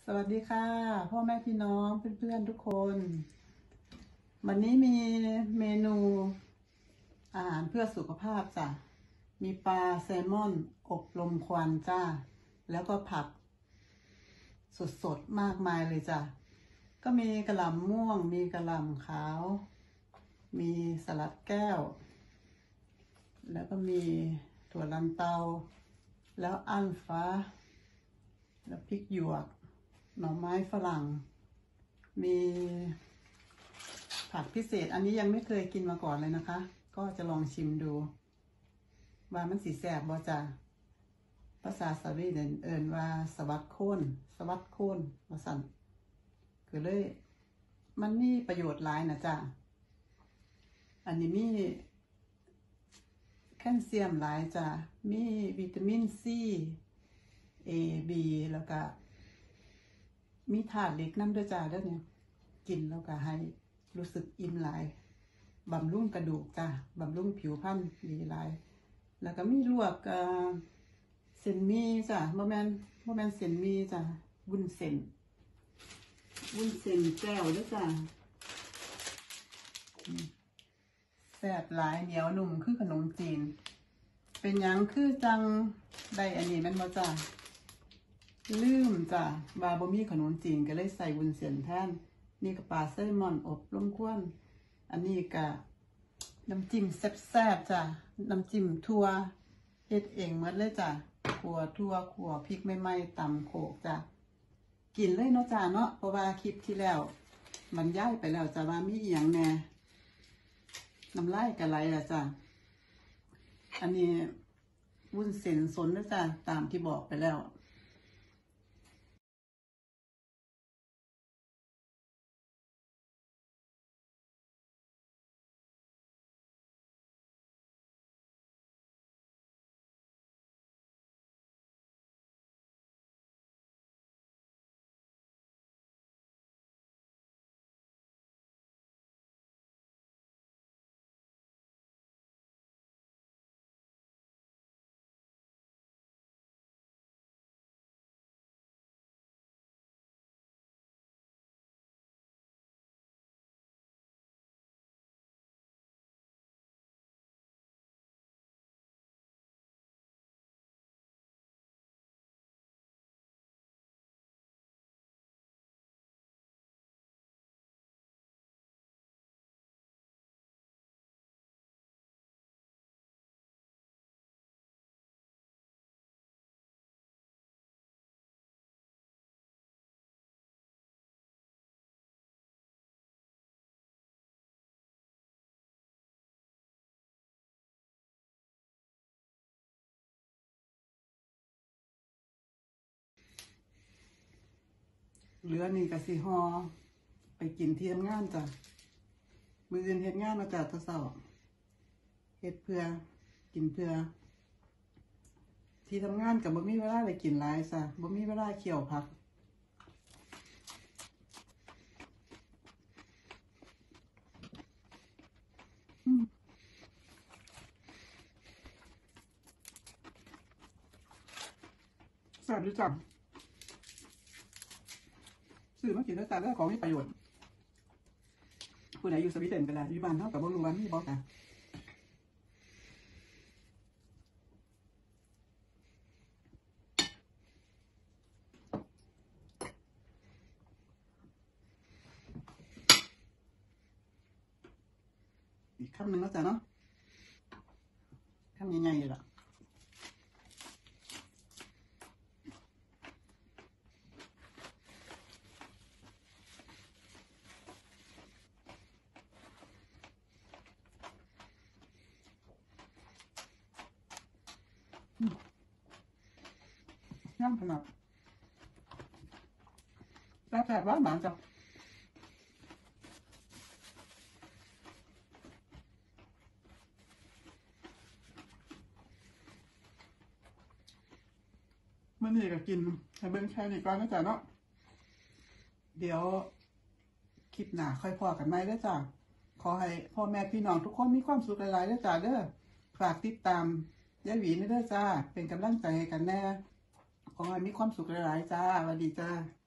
วัสดีค่ะพ่อแม่พี่น้องเพื่อนๆทุกคนวันนี้มีเมนูอาหารเพื่อสุขภาพจ้ะมีปลาแซลมอนอบลมควันจ้าแล้วก็ผักสดๆมากมายเลยจ้ะก็มีกะหล่ำม่วงมีกะหล่ำขาวมีสลัดแก้วแล้วก็มีถั่วลันเตาแล้วอั้นฟ้าแล้วพริกหยวกหน่อไม้ฝรั่งมีผักพิเศษอันนี้ยังไม่เคยกินมาก่อนเลยนะคะก็จะลองชิมดูว่ามันสีแสบบ่จ้ะภาษาสวีเดนเอิ้นว่าสวัสดโคนว่าสั่นคือเลยมันมีประโยชน์หลายนะจ้ะอันนี้มีแคลเซียมหลายจ้ะมีวิตามินซีA B แล้วก็มีถาดเหล็กน้ำด้วยจ้าเด้อเนี่ยกินแล้วก็ให้รู้สึกอิ่มหลายบำรุงกระดูกจ้าบำรุงผิวพรรณดีหลายแล้วก็มีลวกเส้นหมี่จ้าบ่แม่นเส้นหมี่จ้าวุ้นเส้นแก้วด้วยจ้าแซ่บหลายเหนียวนุ่มคือขนมจีนเป็นหยังคือจังได้อันนี้แม่นบ่จ้าลืมจ้ะบาบ่มีขนมจีนก็เลยใส่วุ้นเส้นแทนนี่ก็ปลาแซลมอนอบลมควันอันนี้ก็น้ำจิ้มแซ่บๆจ้ะน้ำจิ้มถั่วเฮ็ดเองหมดเลยจ้ะขั่วถั่วขั่วพริกใหม่ๆตำโขกจ้ะกินเลยเนาะจ้ะเนาะเพราะว่าคลิปที่แล้วบรรยายไปแล้วจ้ะว่ามีอีหยังแน่น้ำลายก็ไหลแล้วจ้ะอันนี้วุ้นเส้นสนนะจ้ะตามที่บอกไปแล้วเหลือนี่ก็สิห่อไปกินที่ทำงานจ้ะมื้ออื่นเฮ็ดงานมาจากตะเช้าเฮ็ดเพื่อกินเพื่อที่ทำงานกับบ่มีเวลาได้กินหลายจ้ะบ่มีเวลาเคี่ยวผักแซ่บดีจ้ะซื้อมากินแล้วจ้ะแล้วของมีประโยชน์ผู้ใดอยู่สวีเดนก็ได้อยู่บ้านเฮาก็บ่รู้ว่ามีบ่จ้ะอีกคำหนึ่งแล้วจ้ะเนาะคำใหญ่ๆเลยล่ะน้ำขนาดแซ่บๆหวานๆจ้ะมื้อนี้ก็กินให้เบิ่งแค่นี้ก่อนนะจ๊ะเนาะเดี๋ยวคลิปหน้าค่อยพอกันใหม่เด้อจ้ะขอให้พ่อแม่พี่น้องทุกคนมีความสุขหลายๆเด้อจ้ะเด้อฝากติดตามยายหวีนี่เด้อจ้าเป็นกำลังใจให้กันแน่ขอให้มีความสุขหลายๆจ้าสวัสดีจ้า